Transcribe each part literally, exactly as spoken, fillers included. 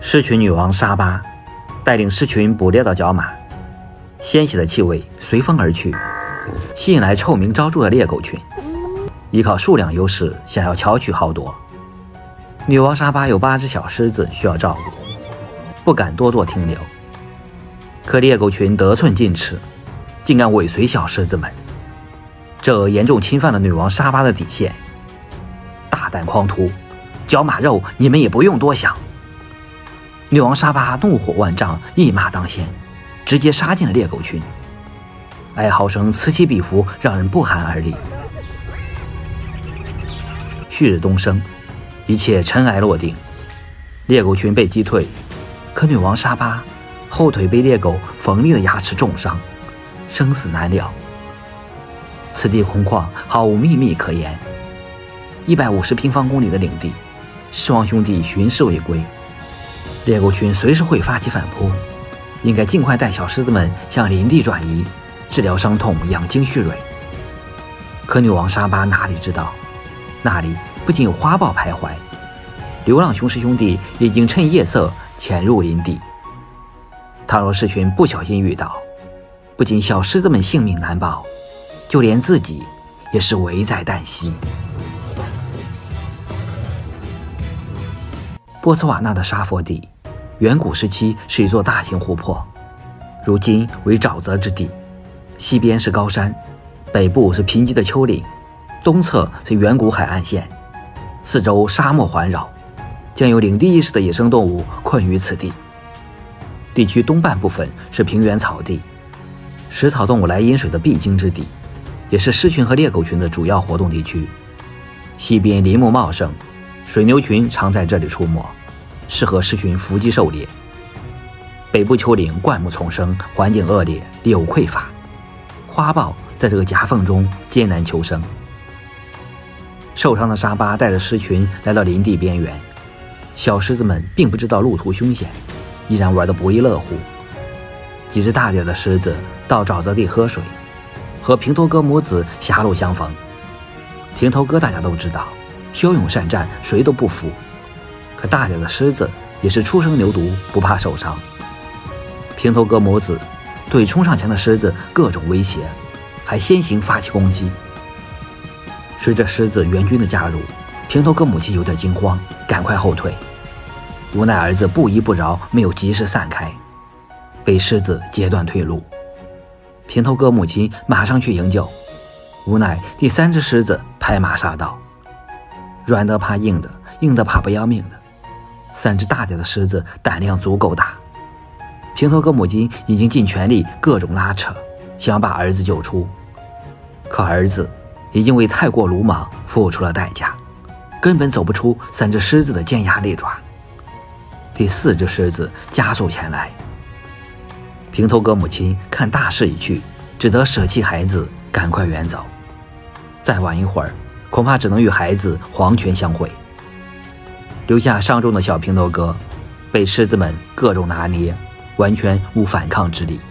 狮群女王沙巴带领狮群捕猎到角马，鲜血的气味随风而去，吸引来臭名昭著的猎狗群，依靠数量优势想要巧取豪夺。女王沙巴有八只小狮子需要照顾，不敢多做停留。可猎狗群得寸进尺，竟敢尾随小狮子们，这严重侵犯了女王沙巴的底线。大胆狂徒，角马肉你们也不用多想。女王沙巴怒火万丈，一马当先，直接杀进了猎狗群，哀嚎声此起彼伏，让人不寒而栗。旭日东升，一切尘埃落定，猎狗群被击退，可女王沙巴后腿被猎狗锋利的牙齿重伤，生死难料。此地空旷，毫无秘密可言。一百五十平方公里的领地，狮王兄弟巡视未归，猎狗群随时会发起反扑，应该尽快带小狮子们向林地转移，治疗伤痛，养精蓄锐。可女王沙巴哪里知道，那里不仅有花豹徘徊，流浪雄狮兄弟已经趁夜色潜入林地。倘若狮群不小心遇到，不仅小狮子们性命难保，就连自己也是危在旦夕。波茨瓦纳的沙佛地，远古时期是一座大型湖泊，如今为沼泽之地。西边是高山，北部是贫瘠的丘陵，东侧是远古海岸线，四周沙漠环绕，将有领地意识的野生动物困于此地。地区东半部分是平原草地，食草动物来饮水的必经之地，也是狮群和猎狗群的主要活动地区。西边林木茂盛，水牛群常在这里出没，适合狮群伏击狩猎。北部丘陵灌木丛生，环境恶劣，柳匮乏，花豹在这个夹缝中艰难求生。受伤的沙巴带着狮群来到林地边缘，小狮子们并不知道路途凶险，依然玩得不亦乐乎。几只大点的狮子到沼泽地喝水，和平头哥母子狭路相逢。平头哥大家都知道，骁勇善战，谁都不服。可大点的狮子也是初生牛犊，不怕受伤。平头哥母子对冲上前的狮子各种威胁，还先行发起攻击。随着狮子援军的加入，平头哥母亲有点惊慌，赶快后退。无奈儿子不依不饶，没有及时散开，被狮子截断退路。平头哥母亲马上去营救，无奈第三只狮子拍马杀到，软的怕硬的，硬的怕不要命的。三只大点的狮子胆量足够大，平头哥母亲已经尽全力各种拉扯，想把儿子救出。可儿子已经为太过鲁莽付出了代价，根本走不出三只狮子的尖牙利爪。第四只狮子加速前来，平头哥母亲看大势已去，只得舍弃孩子，赶快远走。再晚一会儿，恐怕只能与孩子黄泉相会。留下伤重的小平头哥被狮子们各种拿捏，完全无反抗之力。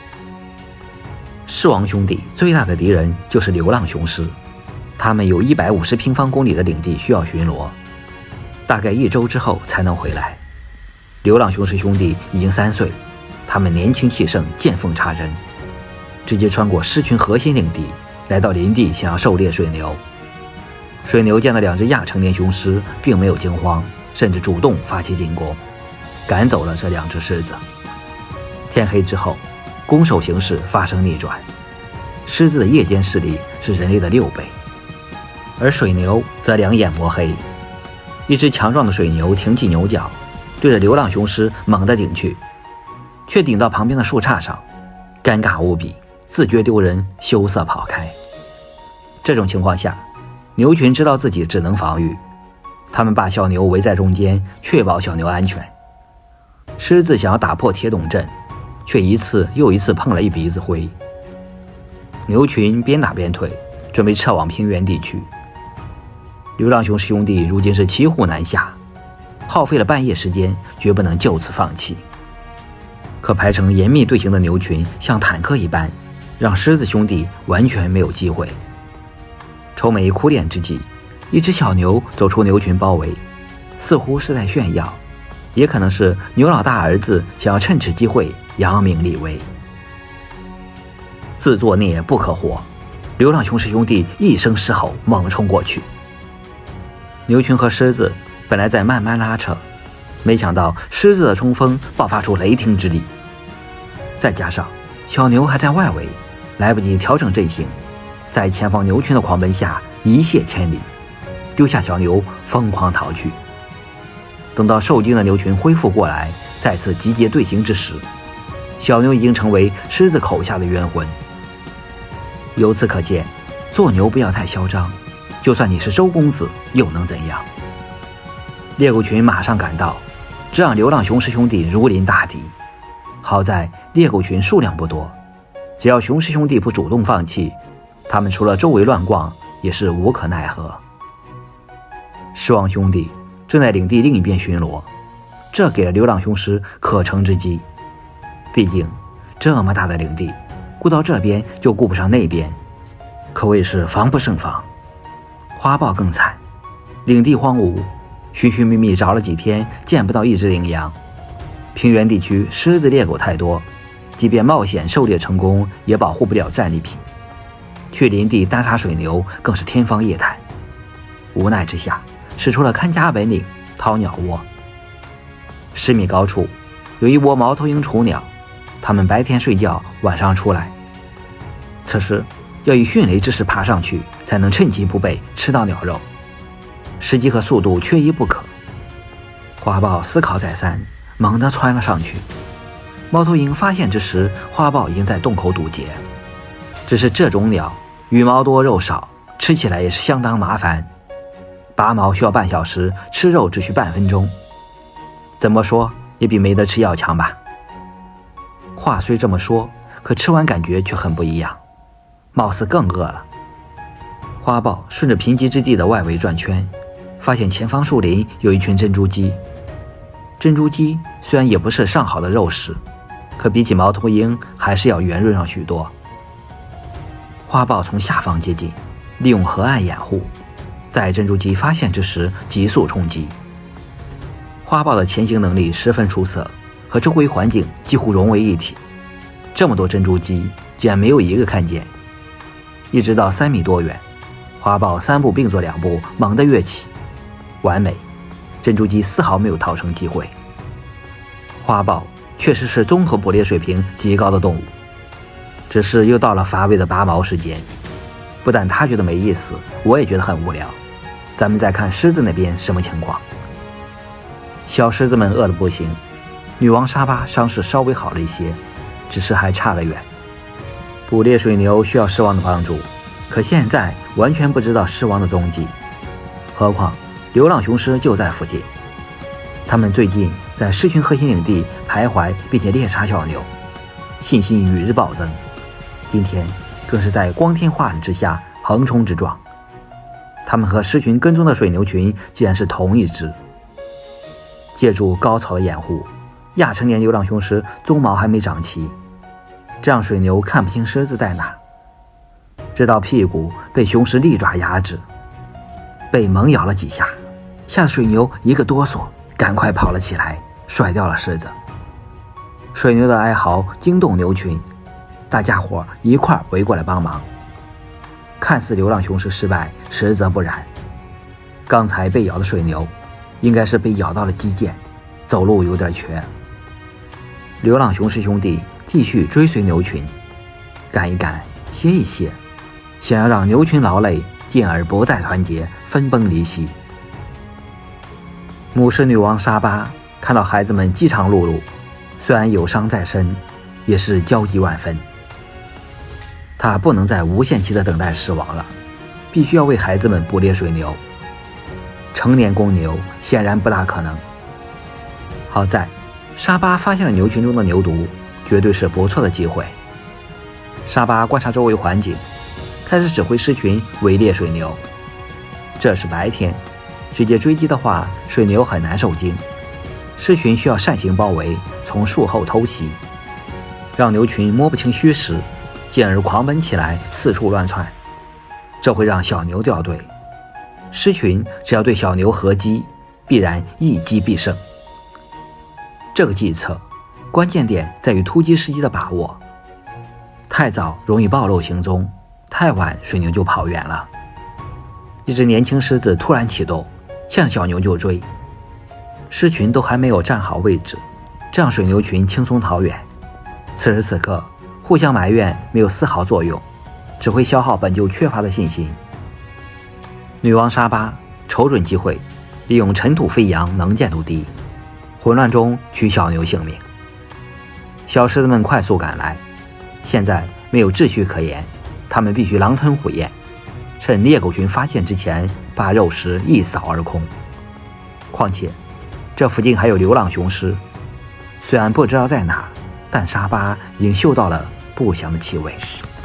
狮王兄弟最大的敌人就是流浪雄狮，他们有一百五十平方公里的领地需要巡逻，大概一周之后才能回来。流浪雄狮兄弟已经三岁，他们年轻气盛，见缝插针，直接穿过狮群核心领地，来到林地想要狩猎水牛。水牛见到两只亚成年雄狮，并没有惊慌，甚至主动发起进攻，赶走了这两只狮子。天黑之后，攻守形势发生逆转，狮子的夜间视力是人类的六倍，而水牛则两眼摸黑。一只强壮的水牛挺起牛角，对着流浪雄狮猛地顶去，却顶到旁边的树杈上，尴尬无比，自觉丢人，羞涩跑开。这种情况下，牛群知道自己只能防御，他们把小牛围在中间，确保小牛安全。狮子想要打破铁桶阵，却一次又一次碰了一鼻子灰。牛群边打边退，准备撤往平原地区。流浪雄狮兄弟如今是骑虎难下，耗费了半夜时间，绝不能就此放弃。可排成严密队形的牛群像坦克一般，让狮子兄弟完全没有机会。愁眉苦脸之际，一只小牛走出牛群包围，似乎是在炫耀， 也可能是牛老大儿子想要趁此机会扬名立威。自作孽不可活，流浪雄狮兄弟一声狮吼，猛冲过去。牛群和狮子本来在慢慢拉扯，没想到狮子的冲锋爆发出雷霆之力，再加上小牛还在外围，来不及调整阵型，在前方牛群的狂奔下一泻千里，丢下小牛疯狂逃去。等到受惊的牛群恢复过来，再次集结队形之时，小牛已经成为狮子口下的冤魂。由此可见，做牛不要太嚣张，就算你是周公子又能怎样？猎狗群马上赶到，这让流浪雄狮兄弟如临大敌。好在猎狗群数量不多，只要雄狮兄弟不主动放弃，他们除了周围乱逛也是无可奈何。狮王兄弟正在领地另一边巡逻，这给了流浪雄狮可乘之机。毕竟这么大的领地，顾到这边就顾不上那边，可谓是防不胜防。花豹更惨，领地荒芜，寻寻觅觅找了几天，见不到一只羚羊。平原地区狮子猎狗太多，即便冒险狩猎成功，也保护不了战利品。去林地单杀水牛更是天方夜谭。无奈之下，使出了看家本领，掏鸟窝。十米高处有一窝猫头鹰雏鸟，它们白天睡觉，晚上出来。此时要以迅雷之势爬上去，才能趁其不备吃到鸟肉，时机和速度缺一不可。花豹思考再三，猛地窜了上去。猫头鹰发现之时，花豹已经在洞口堵截。只是这种鸟羽毛多肉少，吃起来也是相当麻烦，拔毛需要半小时，吃肉只需半分钟。怎么说也比没得吃要强吧。话虽这么说，可吃完感觉却很不一样，貌似更饿了。花豹顺着贫瘠之地的外围转圈，发现前方树林有一群珍珠鸡。珍珠鸡虽然也不是上好的肉食，可比起猫头鹰还是要圆润上许多。花豹从下方接近，利用河岸掩护，在珍珠鸡发现之时急速冲击。花豹的前行能力十分出色，和周围环境几乎融为一体。这么多珍珠鸡竟然没有一个看见。一直到三米多远，花豹三步并作两步，猛地跃起，完美，珍珠鸡丝毫没有逃生机会。花豹确实是综合捕猎水平极高的动物，只是又到了乏味的拔毛时间。不但他觉得没意思，我也觉得很无聊。咱们再看狮子那边什么情况。小狮子们饿得不行，女王沙巴伤势稍微好了一些，只是还差得远。捕猎水牛需要狮王的帮助，可现在完全不知道狮王的踪迹，何况流浪雄狮就在附近。他们最近在狮群核心领地徘徊，并且猎杀小牛，信心与日暴增。今天更是在光天化日之下横冲直撞。他们和狮群跟踪的水牛群竟然是同一只。借助高草的掩护，亚成年流浪雄狮鬃毛还没长齐，这让水牛看不清狮子在哪。直到屁股被雄狮利爪压制，被猛咬了几下，吓得水牛一个哆嗦，赶快跑了起来，甩掉了狮子。水牛的哀嚎惊动牛群，大家伙一块儿围过来帮忙。看似流浪雄狮失败，实则不然。刚才被咬的水牛应该是被咬到了肌腱，走路有点瘸。流浪雄狮兄弟继续追随牛群，赶一赶，歇一歇，想要让牛群劳累，进而不再团结，分崩离析。母狮女王沙巴看到孩子们饥肠辘辘，虽然有伤在身，也是焦急万分。她不能再无限期的等待狮王了，必须要为孩子们捕猎水牛。成年公牛显然不大可能。好在沙巴发现了牛群中的牛犊，绝对是不错的机会。沙巴观察周围环境，开始指挥狮群围猎水牛。这是白天，直接追击的话，水牛很难受惊。狮群需要扇形包围，从树后偷袭，让牛群摸不清虚实，进而狂奔起来，四处乱窜。这会让小牛掉队。狮群只要对小牛合击，必然一击必胜。 这个计策关键点在于突击时机的把握，太早容易暴露行踪，太晚水牛就跑远了。一只年轻狮子突然启动，向小牛就追，狮群都还没有站好位置，这让水牛群轻松逃远。此时此刻，互相埋怨没有丝毫作用，只会消耗本就缺乏的信心。女王沙巴瞅准机会，利用尘土飞扬能见度低，混乱中取小牛性命。小狮子们快速赶来，现在没有秩序可言，他们必须狼吞虎咽，趁猎狗群发现之前把肉食一扫而空。况且这附近还有流浪雄狮，虽然不知道在哪，但沙巴已经嗅到了不祥的气味。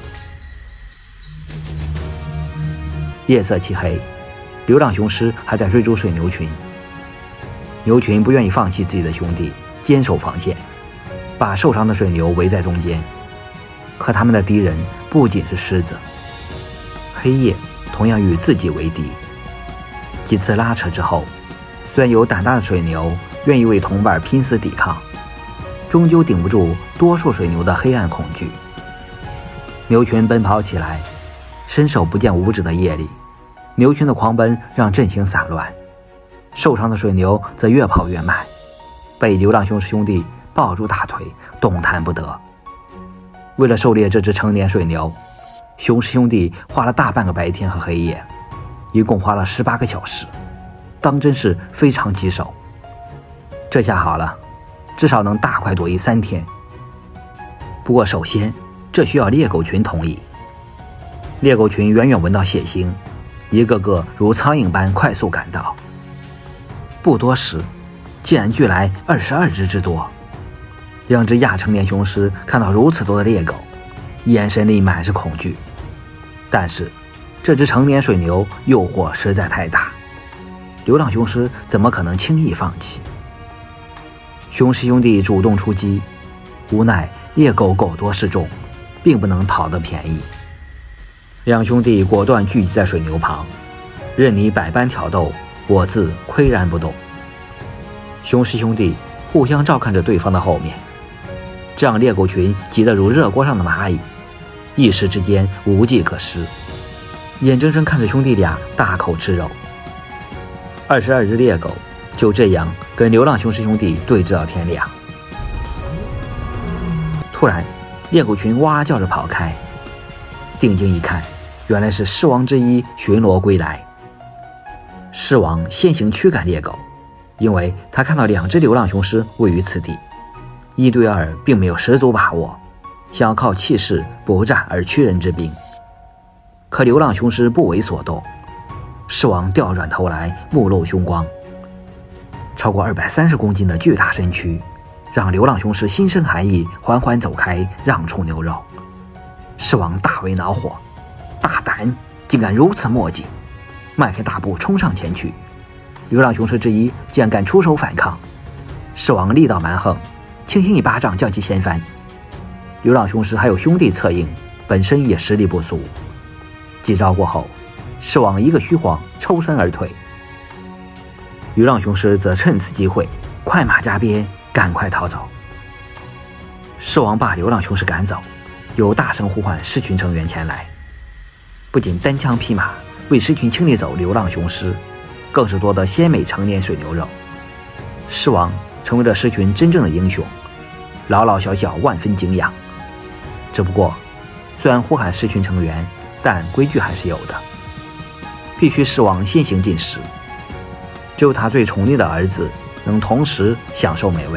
夜色漆黑，流浪雄狮还在追逐水牛群，牛群不愿意放弃自己的兄弟，坚守防线，把受伤的水牛围在中间。可他们的敌人不仅是狮子，黑夜同样与自己为敌。几次拉扯之后，虽然有胆大的水牛愿意为同伴拼死抵抗，终究顶不住多数水牛的黑暗恐惧。牛群奔跑起来，伸手不见五指的夜里，牛群的狂奔让阵型散乱，受伤的水牛则越跑越慢，被流浪雄狮兄弟抱住大腿，动弹不得。为了狩猎这只成年水牛，雄狮兄弟花了大半个白天和黑夜，一共花了十八个小时，当真是非常棘手。这下好了，至少能大快朵颐三天。不过首先，这需要猎狗群同意。猎狗群远远闻到血腥，一个个如苍蝇般快速赶到。不多时，竟然聚来二十二只之多。两只亚成年雄狮看到如此多的猎狗，眼神里满是恐惧。但是这只成年水牛诱惑实在太大，流浪雄狮怎么可能轻易放弃？雄狮兄弟主动出击，无奈猎狗狗多势众，并不能讨得便宜。两兄弟果断聚集在水牛旁，任你百般挑逗，我自岿然不动。雄狮兄弟互相照看着对方的后面，这让猎狗群急得如热锅上的蚂蚁，一时之间无计可施，眼睁睁看着兄弟俩大口吃肉。二十二只猎狗就这样跟流浪雄狮兄弟对峙到天亮。突然，猎狗群哇叫着跑开，定睛一看，原来是狮王之一巡逻归来。狮王先行驱赶猎狗，因为他看到两只流浪雄狮位于此地，一对二并没有十足把握，想要靠气势不战而屈人之兵。可流浪雄狮不为所动，狮王调转头来，目露凶光，超过二百三十公斤的巨大身躯让流浪雄狮心生寒意，缓缓走开，让出牛肉。狮王大为恼火，大胆，竟敢如此墨迹，迈开大步冲上前去。流浪雄狮之一竟然敢出手反抗，狮王力道蛮横，轻轻一巴掌将其掀翻。流浪雄狮还有兄弟策应，本身也实力不俗。几招过后，狮王一个虚晃抽身而退。流浪雄狮则趁此机会快马加鞭，赶快逃走。狮王把流浪雄狮赶走，又大声呼唤狮群成员前来，不仅单枪匹马为狮群清理走流浪雄狮，更是夺得鲜美成年水牛肉。狮王成为了狮群真正的英雄，老老小小万分敬仰。只不过虽然呼喊狮群成员，但规矩还是有的，必须狮王先行进食，只有他最宠溺的儿子能同时享受美味。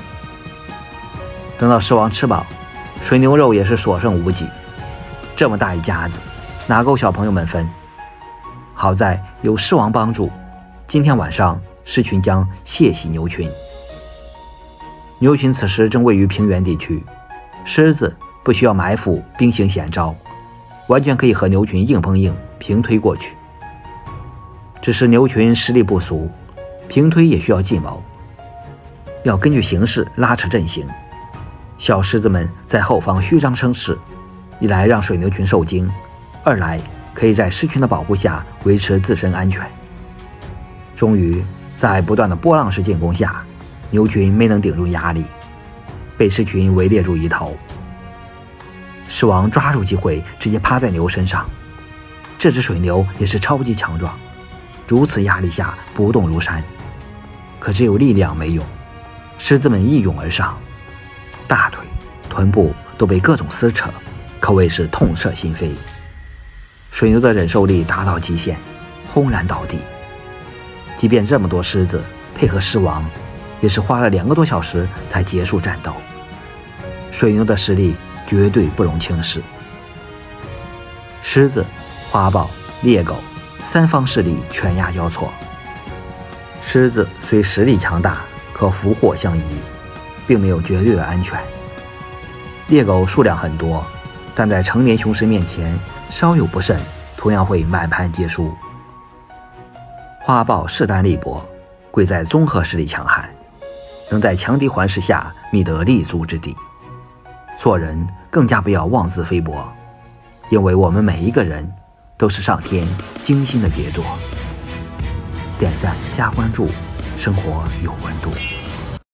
等到狮王吃饱，水牛肉也是所剩无几，这么大一家子，哪够小朋友们分？好在有狮王帮助，今天晚上狮群将血洗牛群。牛群此时正位于平原地区，狮子不需要埋伏兵行险招，完全可以和牛群硬碰硬，平推过去。只是牛群实力不俗，平推也需要计谋，要根据形势拉扯阵型。小狮子们在后方虚张声势，一来让水牛群受惊，二来可以在狮群的保护下维持自身安全。终于在不断的波浪式进攻下， 牛群没能顶住压力，被狮群围猎入一头。狮王抓住机会，直接趴在牛身上。这只水牛也是超级强壮，如此压力下不动如山。可只有力量没用，狮子们一涌而上，大腿、臀部都被各种撕扯，可谓是痛彻心扉。水牛的忍受力达到极限，轰然倒地。即便这么多狮子配合狮王，也是花了两个多小时才结束战斗。水牛的实力绝对不容轻视。狮子、花豹、猎狗三方势力权压交错。狮子虽实力强大，可福祸相依，并没有绝对的安全。猎狗数量很多，但在成年雄狮面前稍有不慎，同样会满盘皆输。花豹势单力薄，贵在综合实力强悍，能在强敌环视下觅得立足之地。做人更加不要妄自菲薄，因为我们每一个人都是上天精心的杰作。点赞加关注，生活有温度。